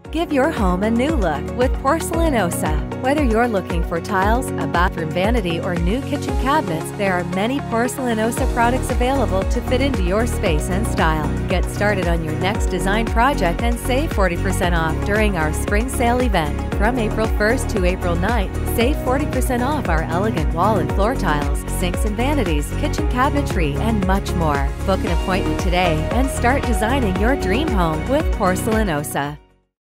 Give your home a new look with Porcelanosa. Whether you're looking for tiles, a bathroom vanity, or new kitchen cabinets, there are many Porcelanosa products available to fit into your space and style. Get started on your next design project and save 40% off during our spring sale event. From April 1st to April 9th, save 40% off our elegant wall and floor tiles, sinks and vanities, kitchen cabinetry, and much more. Book an appointment today and start designing your dream home with Porcelanosa.